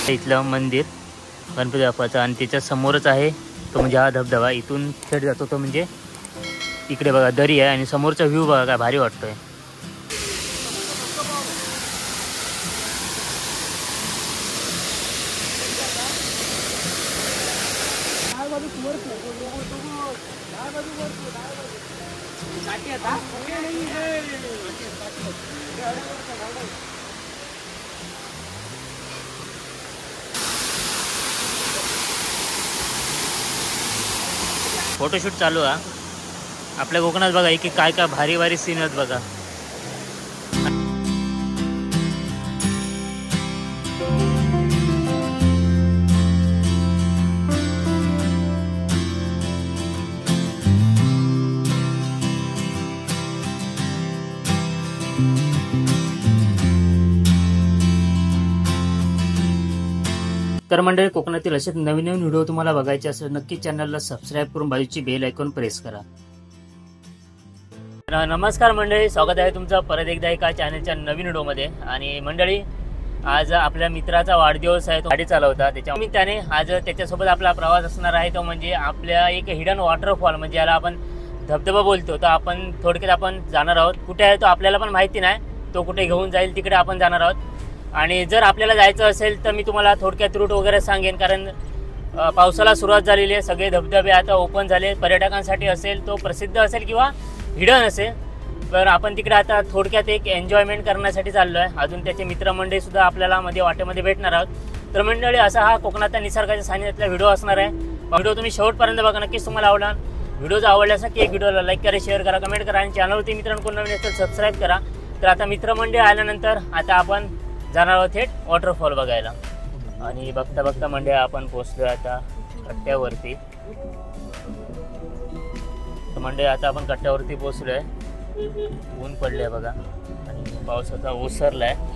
इथलं मंदिर गणपती बाप्पाचं आणि त्याच्या समोरच आहे तो म्हणजे हा धबधबा. इथून थेट जातो तो म्हणजे इकडे बघा दरी आहे आणि समोरचा व्ह्यू बघा काय भारी वाटतोय. फोटोशूट चालू आहे आपल्या कोकणात बघा की काय काय भारी भारी सीन आहेत बघा. तर मंडळी कोकणातील असेच नवीन नवीन व्हिडिओ तुम्हाला बघायचे असेल नक्की चॅनलला सबस्क्राईब करून बाजूची बेल आयकॉन प्रेस करा. नमस्कार मंडळी, स्वागत आहे तुमचं परत एकदा एका चॅनलच्या नवीन व्हिडिओमध्ये. आणि मंडळी आज आपल्या मित्राचा वाढदिवस आहे, तो गाडी चालवता त्याच्या निमित्ताने आज त्याच्यासोबत आपला प्रवास असणार आहे. तो म्हणजे आपल्या एक हिडन वॉटरफॉल म्हणजे याला आपण धबधबा बोलतो. तर आपण थोडक्यात आपण जाणार आहोत. कुठे आहे तो आपल्याला पण माहिती नाही, तो कुठे घेऊन जाईल तिकडे आपण जाणार आहोत. आणि जर आपल्याला जायचं असेल तर मी तुम्हाला थोडक्यात रूट वगैरे सांगेन, कारण पावसाला सुरुवात झालेली आहे. सगळे धबधबे आता ओपन झाले. पर्यटकांसाठी असेल तो प्रसिद्ध असेल किंवा हिडन असेल, तर आपण तिकडे आता थोडक्यात एक एन्जॉयमेंट करण्यासाठी चाललो आहे. अजून त्याचे मित्रमंडळीसुद्धा आपल्याला मध्ये वाटेमध्ये भेटणार आहोत. तर मंडळी असा हा कोकणातल्या निसर्गाच्या सानिध्यातला व्हिडिओ असणार आहे. व्हिडिओ तुम्ही शेवटपर्यंत बघा, नक्कीच तुम्हाला आवडला. व्हिडिओ जर आवडला असेल की एक व्हिडिओला लाईक करा, शेअर करा, कमेंट करा आणि चॅनलवरती मित्रांनो कोण नवीन असेल सबस्क्राईब करा. तर आता मित्रमंडळी आल्यानंतर आता आपण जाणार आहोत थेट वॉटरफॉल बघायला. आणि बघता बघता मंडळी आपण पोहोचलो आता कट्ट्यावरती. तर मंडळी आता आपण कट्ट्यावरती पोहोचलो आहे. ऊन पडले आहे बघा आणि पाऊस आता ओसरला आहे.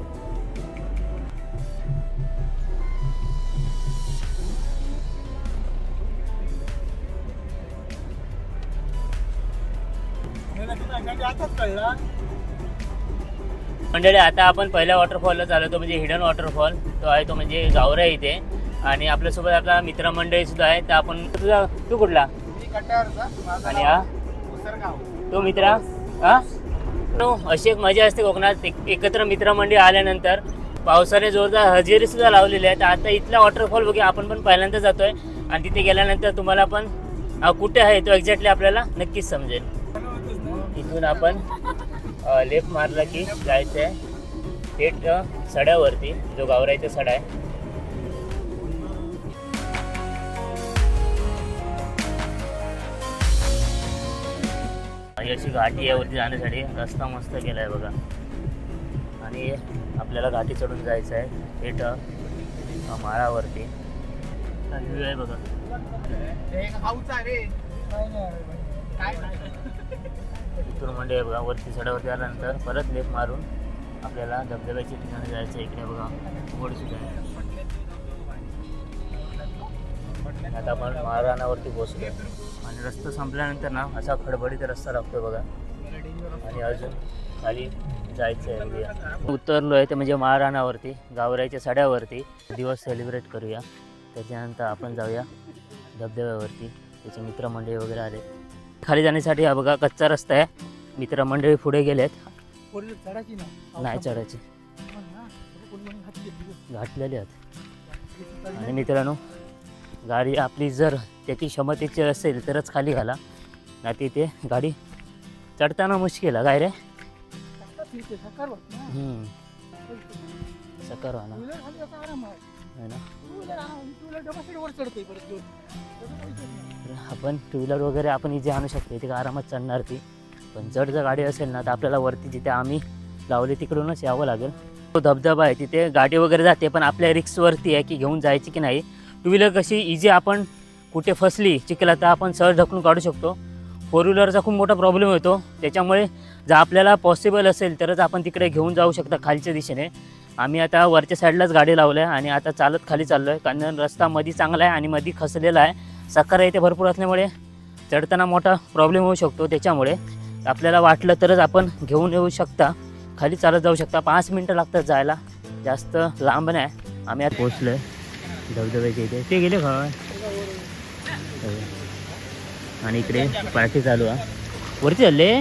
मंडळी आता आपण पहिल्या वॉटरफॉलला चालवतो म्हणजे हिडन वॉटरफॉल. तो आहे तो म्हणजे गावरा इथे. आणि आपल्यासोबत आपला मित्रमंडळी सुद्धा आहे. तर आपण तू कुठला आणि हा तो मित्रा हा अशी एक मजा असते कोकणात. एकत्र मित्रमंडळी आल्यानंतर पावसाने जोरदार हजेरी सुद्धा लावलेली आहे. तर आता इथला वॉटरफॉल बघूया, आपण पण पहिल्यांदा जातोय आणि तिथे गेल्यानंतर तुम्हाला पण कुठे आहे तो एक्झॅक्टली आपल्याला नक्कीच समजेल. इथून आपण लेफ्ट मारला की जायचं आहे थेट सड्यावरती, जो गावराईचा सडा आहे. अशी घाटी आहे वरती जाण्यासाठी. रस्ता मस्त केला आहे बघा. आणि आपल्याला घाटी चढून जायचं आहे थेट माळावरती. व्ह्यू आहे बघा. इथून म्हणजे बघा वरती सड्यावरती आल्यानंतर परत लेफ्ट मारून आपल्याला धबधब्याच्या ठिकाणी जायचं आहे. इकडे बघा बोर्ड सुद्धा आहे. आता आपण महाराणावरती पोहोचलो आणि रस्ता संपल्यानंतर ना असा खडबडीत रस्ता लागतो बघा. आणि अजून खाली जायचं आहे. उतरलो आहे ते म्हणजे महाराणावरती, गावराईच्या सड्यावरती. दिवस सेलिब्रेट करूया. त्याच्यानंतर आपण जाऊया धबधब्यावरती. त्याचे मित्रमंडळी वगैरे आले. खाली जाण्यासाठी हा बघा कच्चा रस्ता आहे. मित्रमंडळी पुढे गेलेत. नाही चढायचे, घातलेले आहेत. आणि मित्रांनो गाडी आपली जर त्याची क्षमतेची असेल तरच खाली घाला, नाही तिथे गाडी चढताना मुश्किल आहे. काय रे सकार आहे ना. आपण टू व्हीलर वगैरे आपण इथे आणू शकतो, इथे आरामात चढणार ती. पण जड जर गाडी असेल ना तर आपल्याला वरती जिथे आम्ही लावले तिकडूनच यावं लागेल. तो धबधबा आहे तिथे गाडी वगैरे जाते, पण आपल्या रिक्सवरती आहे की घेऊन जायची की नाही. टू व्हीलर कशी इझी, आपण कुठे फसली चिखलात तर आपण सहज ढकलून काढू शकतो. फोर व्हीलरचा खूप मोठा प्रॉब्लेम होतो. त्याच्यामुळे जर आपल्याला पॉसिबल असेल तरच आपण तिकडे घेऊन जाऊ शकता खालच्या दिशेने. आम्ही आता वरच्या साईडलाच गाडी लावली आहे आणि आता चालत खाली चाललो आहे, कारण रस्ता मध्ये चांगला आहे आणि मध्ये खचलेला आहे. सकार इथे भरपूर असल्यामुळे चढताना मोठा प्रॉब्लेम होऊ शकतो. त्याच्यामुळे आपल्याला वाटलं तरच आपण घेऊन येऊ शकता, खाली चालत जाऊ शकता. 5 मिनटं लागतात जायला, जास्त लांब नाही. आम्ही आज पोचलोय धबधब्याच्या इथे. ते गेले खा आणि इकडे पार्टी चालू आहे. वरती चालले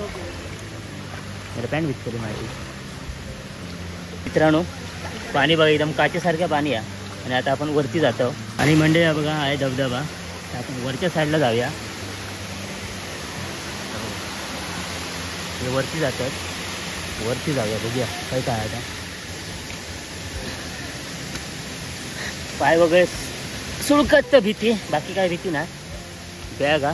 मला पॅन्ट विकतली माझी. मित्रांनो पाणी बघा एकदम काचेसारखं पाणी आहे. आणि आता आपण वरती जातो आणि मंडळी बघा आहे धबधबा. आपण वरच्या साईडला जाऊया. हे वरती जातात. वरती जाऊया बघूया काय काय आता. पाय वगैरे सुळकत भीती बाकी काय भीती ना. बॅग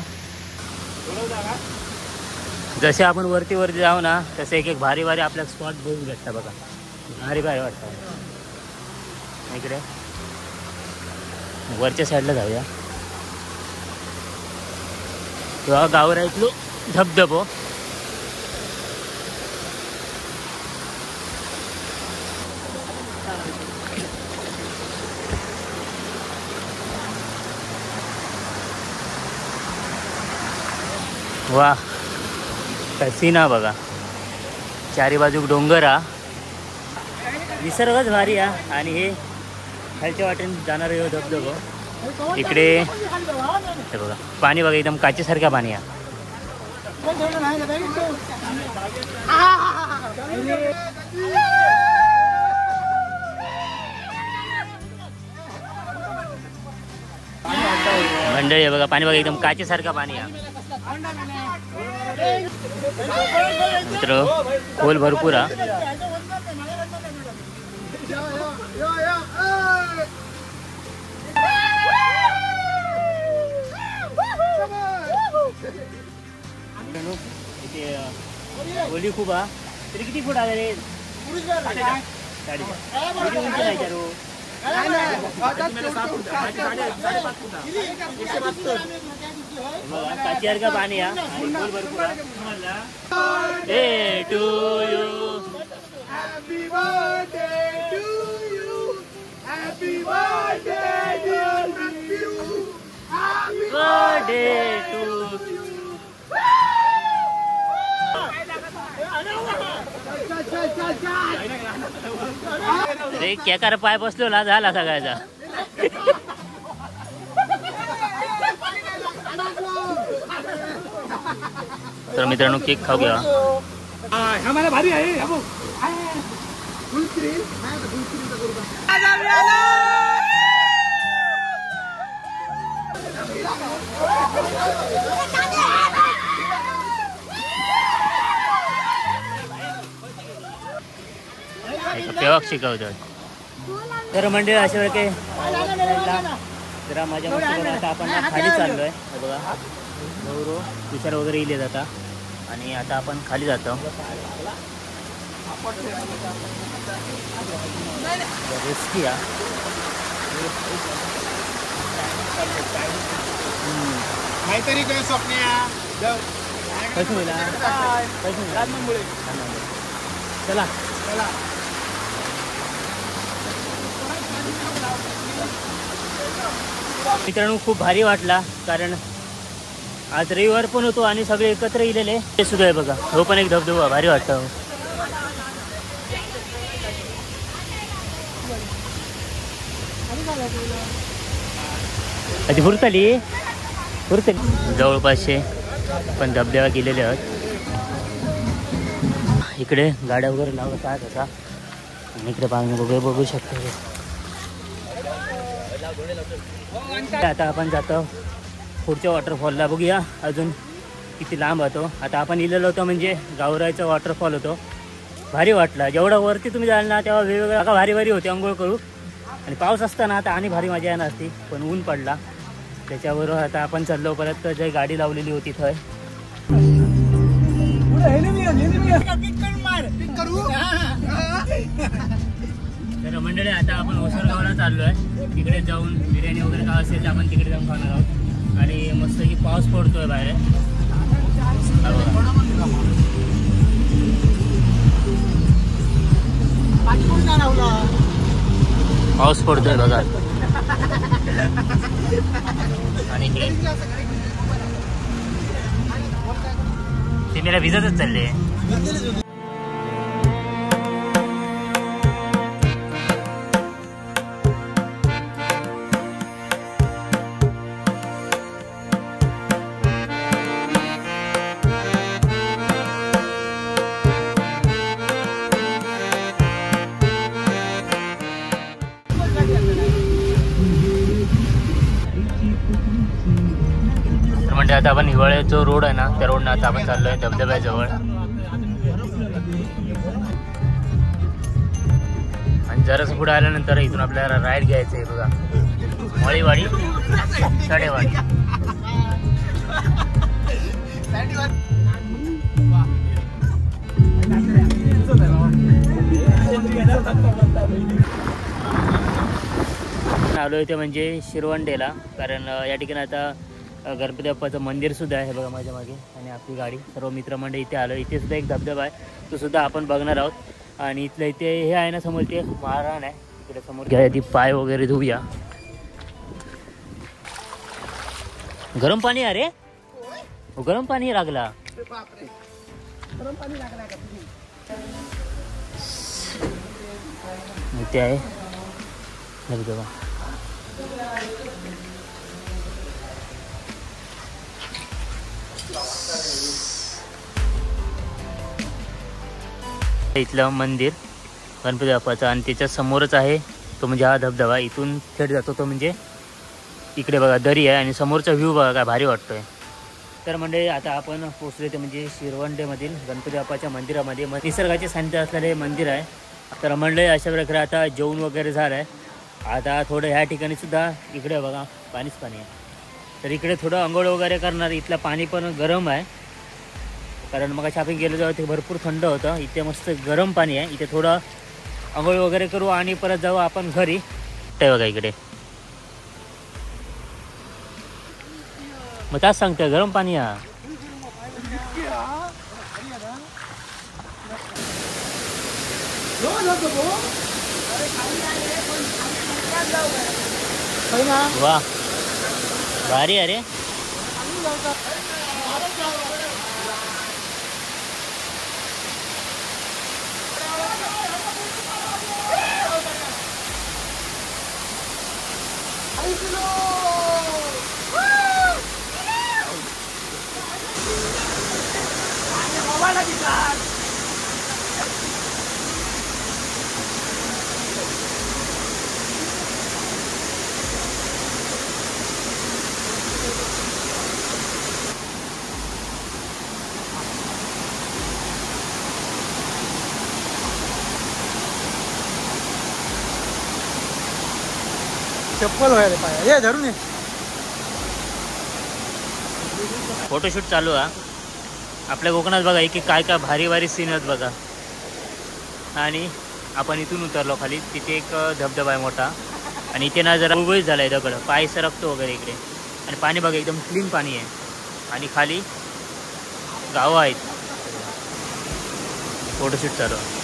जसे आपण वरती जाऊ ना तसे एक एक भारी भारी आपल्या स्पॉट बघून भेटतात बघा. भारी भारी वाटतं. इकडे वरच्या साईडला जाऊया. तेव्हा गावावर ऐकलो धबधबो. वा सीना बघा. चारी बाजूक डोंगरा निसर्गच भारी आहे. आणि हे खालच्या वाटेने जाणार आहे धबधबो. इकडे हे बघा पाणी बघा एकदम काचेसारखं पाणी आहे. मंडळी आहे बघा पाणी बघा एकदम काचेसारखं पाणी आहे. मित्र खोल भरपूर आहे. इथे ओली खूप आहे. तरी किती फूट आहे रे? 4.5 का पाणी आहे. भरपूर आहे. To you happy birthday to you happy birthday birthday to अरे केकार पाय बसलो ना झाला सगळ्याचा. तर मित्रांनो केक खाऊ घ्या. भारी आहे. पेवाक शिकवतात. तर मंडळी अशा वेळ काही जरा माझ्या मस्ती. आता आपण खाली चाललोय बघा. गौरव विचार वगैरे इले जाता आणि आता आपण खाली जातो. रिस्की आहे. काहीतरी काय स्वप्न चला मित्रांनो खूप भारी वाटला. कारण आज रविवार पण होतो आणि सगळे एकत्र इलेले. हे सुद्धा आहे बघा. हो पण एक धबधबा भारी वाटतं. आधी हुरतली जवळपासचे पण धबधबा गेलेले आहेत. इकडे गाड्या वगैरे लावत आहेत आता. आणि इकडे पाणी वगैरे बघू शकतो. आता आपण जातो पुढच्या वॉटरफॉलला. बघूया अजून किती लांब होतो. आता आपण इलेलो होतो म्हणजे गावराईचा वॉटरफॉल होतो. भारी वाटला. जेवढा वरती तुम्ही जाल ना तेव्हा वेगवेगळ्या भारी भारी होते अंघोळ करू. आणि पाऊस असताना आता आणि भारी मजा येणार असती. पण ऊन पडला त्याच्याबरोबर आता आपण चाललो परत. जे गाडी लावलेली होती थंय. तर मंडळी आता आपण ओसरगावला चाललो आहे. तिकडे जाऊन बिर्याणी वगैरे काय असेल तर आपण तिकडे जाऊन खाणार आहोत. आणि मस्त की पाऊस पडतोय बाहेर. पाऊस पडतोय बघा. आणि ते मला भिजतच चालले. आता आपण हिवाळ्यात जो रोड आहे ना त्या रोडनं आता आपण चाललोय धबधब्याजवळ. आणि जरास पुढे आल्यानंतर इथून आपल्याला राईड घ्यायचं आहे बघा. मळीवाडी साडेवाडी. आलो इथे म्हणजे शिरवंडेला, कारण या ठिकाणी आता गणपती बाप्पाचं मंदिर सुद्धा आहे बघा माझ्या मागे. आणि आपली गाडी सर्व मित्रमंडळी इथे आलो. इथे सुद्धा एक धबधबा आहे, तो सुद्धा आपण बघणार आहोत. आणि इथलं इथे हे आहे ना समोर ते महाराण आहे, इकडे समोर घ्या ती पाय वगैरे धुऊया. गरम पाणी आहे रे, गरम पाणी लागला. इथे आहे धबधबा. इथलं मंदिर गणपती बाप्पाचं आणि त्याच्या समोरच आहे तो म्हणजे हा धबधबा. इथून थेट जातो तो म्हणजे इकडे बघा दरी आहे आणि समोरचा व्ह्यू बघा काय भारी वाटतोय. तर म्हणजे आता आपण पोचले ते म्हणजे शिरवंडेमधील गणपती बाप्पाच्या मंदिरामध्ये. निसर्गाचे सानिध्य असलेले मंदिर आहे. तर मंडळी अशा प्रकारे आता जेवण वगैरे झालं आहे. आता थोडं ह्या ठिकाणी सुद्धा इकडे बघा पाणीच पाणी आहे. तर इकडे थोडं आंघोळ वगैरे करणार. इथलं पाणी पण गरम आहे, कारण मग शॉपिंग गेलं जेव्हा ते भरपूर थंड होतं. इथे मस्त गरम पाणी आहे. इथे थोडं आंघोळ वगैरे करू आणि परत जाऊ आपण घरी. ते बघा इकडे मग त्याच सांगतोय गरम पाणी आहे. वा भारी अरे. चप्पल व्हायला पाहिजे. ये धरून ये. फोटोशूट चालू आहे आपल्या कोकणात बघा. एक काय काय भारी भारी सीन आहेत बघा. आणि आपण इथून उतरलो खाली. तिथे एक धबधबा आहे मोठा आणि इथे ना जरा गुळगुळीत झाला आहे दगड, पाय सरकतो वगैरे इकडे. आणि पाणी बघा एकदम क्लीन पाणी आहे. आणि खाली गावं आहेत. फोटोशूट चालू आहे.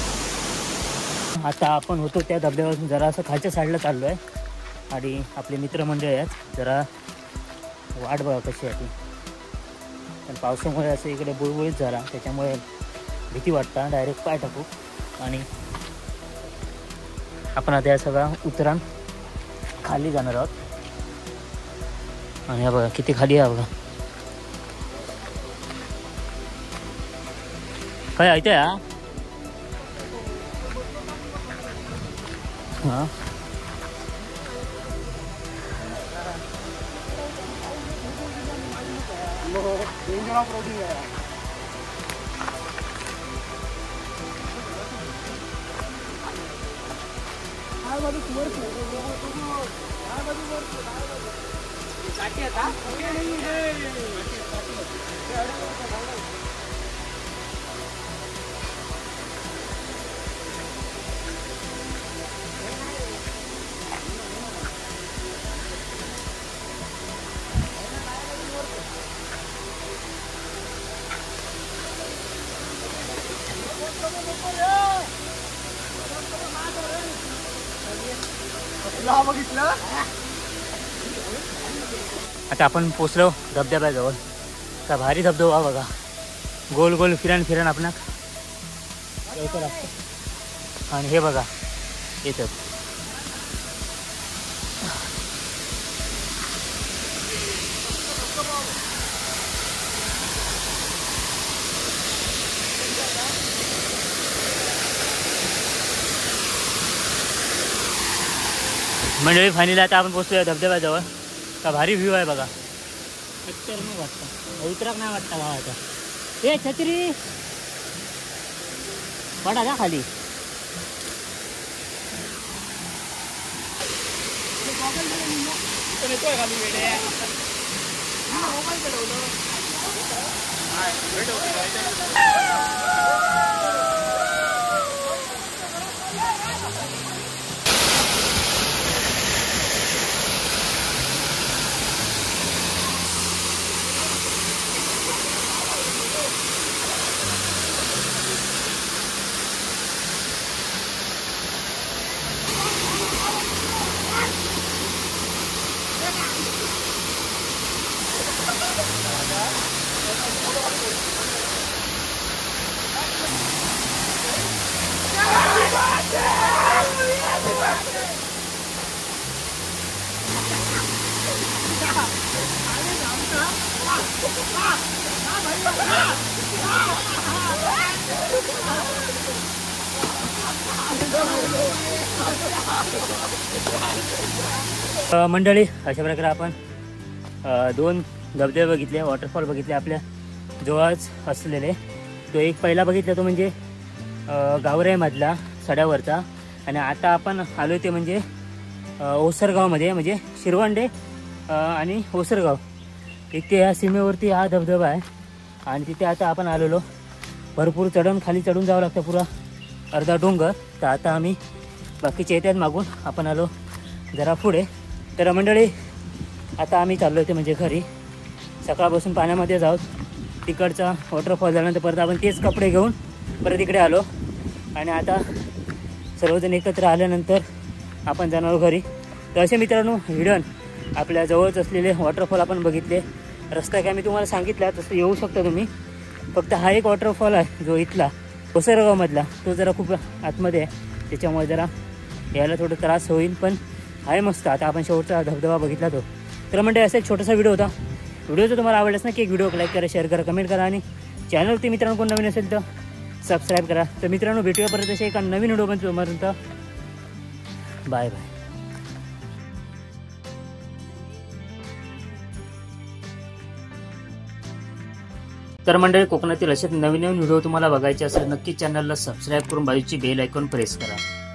आता आपण होतो त्या धबधब्यापासून जरा असं खालच्या साईडला चाललो आहे. आणि आपले मित्रमंडळी आहेत. जरा वाट बघा कशी आहे ती. पण पावसामुळे असं इकडे बुळबुळीत झाला, त्याच्यामुळे भीती वाटतं. डायरेक्ट पाय टाकू आणि आपण आता या सगळा उतरान खाली जाणार आहोत. आणि हा बघा किती खाली आहे बघा. काय ऐकतंय हां. आता आपण पोचलो धबधब्याजवळ. का भारी धबधबा बघा. गोल गोल फिरण आपण यायचं लागतं. आणि हे बघा येतं. मंडळी फायनली आता आपण पोचतोय धबधब्याजवळ. का भारी व्ह्यू आहे बघा. खतरनाक वाटतं, उतराक नाही वाटतं गावाचा. ए छत्री पडा जा खाली. मंडळी, अशा प्रकारे आपण दोन धबधबे बघितले, वॉटरफॉल बघितले आपल्या जवळच असलेले. तो एक पहिला बघितला तो म्हणजे गावराईमधला सड्यावरचा, आणि आता आपण आलो ते म्हणजे ओसरगावमध्ये, म्हणजे शिरवंडे आणि ओसरगाव इथे या सीमेवरती हा धबधबा आहे. आणि तिथे आता आपण आलेलो, भरपूर खाली चढून जावं लागतं, पुरा अर्धा डोंगर. तर आता आम्ही बाकीचे येतात मागून, आपण आलो जरा पुढे. तर मंडळी, आता आम्ही चाललो होते म्हणजे घरी. सकाळपासून पाण्यामध्ये जाऊ, तिकडचा वॉटरफॉल झाल्यानंतर परत आपण तेच कपडे घेऊन परत इकडे आलो. आणि आता सर्वजण एकत्र आल्यानंतर आपण जाणार घरी. तर असे मित्रांनो, हिडन आपल्या जवळच असलेले वॉटरफॉल आपण बघितले. रस्ता काय मी तुम्हाला सांगितला तसं येऊ शकता तुम्ही. फक्त हा एक वॉटरफॉल आहे जो इथला ओसरगावमधला, तो जरा खूप आतमध्ये आहे, त्याच्यामुळे जरा यायला थोडं त्रास होईल, पण आहे मस्त. आता आपण शेवटचा धबधबा बघितला तो. तर म्हणजे असा एक छोटासा व्हिडिओ होता. व्हिडिओ जर तुम्हाला आवडलाच ना, की एक व्हिडिओ लाईक करा, शेअर करा, कमेंट करा, आणि चॅनलवरती मित्रांनो कोण नवीन असेल तर सबस्क्राईब करा. तर मित्रांनो, भेटूया परत अशा एका नवीन व्हिडिओपर्यंत. Bye bye. तर मंडळी, कोकणातील असे नवीन व्हिडिओ तुम्हाला बघायचे असेल नक्की चॅनलला सबस्क्राईब करून बाजूची बेल आयकॉन प्रेस करा.